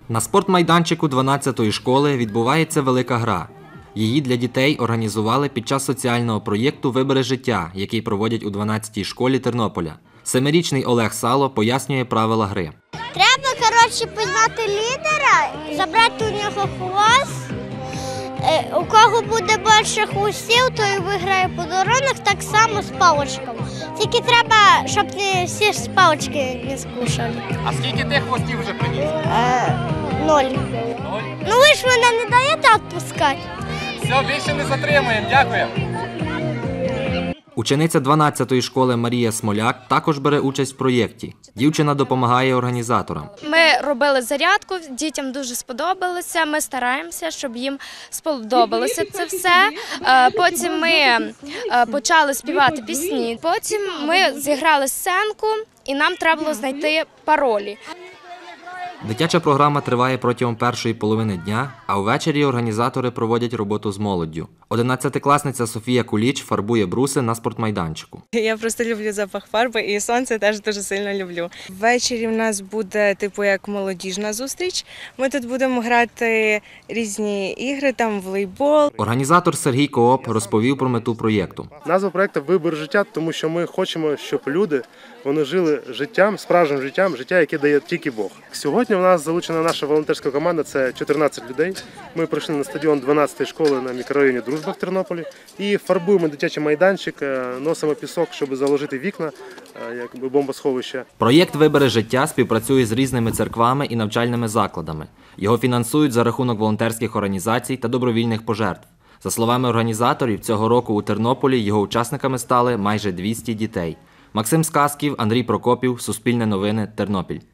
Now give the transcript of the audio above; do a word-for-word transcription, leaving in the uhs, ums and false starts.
На спортмайданчику дванадцятої школи відбувається велика гра. Її для дітей організували під час соціального проєкту «Вибери життя», який проводять у дванадцятій школі Тернополя. Семирічний Олег Сало пояснює правила гри. Треба, коротше, пізнати лідера, забрати у нього хвост. У кого буде більше хвостів, той виграє подарунок, так само з паличками. Тільки треба, щоб не всі з палички не скушали. А скільки ти хвостів вже приніс? Е, ноль. Ноль? Ну ви ж мене не даєте відпускати. Все, більше не затримуємо. Дякую. Учениця дванадцятої школи Марія Смоляк також бере участь в проєкті. Дівчина допомагає організаторам. Ми робили зарядку, дітям дуже сподобалося, ми стараємося, щоб їм сподобалося це все. Потім ми почали співати пісні, потім ми зіграли сценку і нам треба було знайти паролі. Дитяча програма триває протягом першої половини дня, а увечері організатори проводять роботу з молоддю. Одинадцятикласниця Софія Куліч фарбує бруси на спортмайданчику. Я просто люблю запах фарби і сонце теж дуже сильно люблю. Ввечері в нас буде типу як молодіжна зустріч. Ми тут будемо грати різні ігри, там волейбол. Організатор Сергій Кооп розповів про мету проєкту. Назва проєкту «Вибір життя», тому що ми хочемо, щоб люди вони жили життям, справжнім життям, життя, яке дає тільки Бог. Сьогодні в нас залучена наша волонтерська команда, це чотирнадцять людей. Ми прийшли на стадіон дванадцятої школи на мікрорайоні Дружба в Тернополі і фарбуємо дитячий майданчик, носимо пісок, щоб заложити вікна, як бомбосховище. Проєкт «Вибери життя» співпрацює з різними церквами і навчальними закладами. Його фінансують за рахунок волонтерських організацій та добровільних пожертв. За словами організаторів, цього року у Тернополі його учасниками стали майже двісті дітей. Максим Сказків, Андрій Прокопів, Суспільне новини, Тернопіль.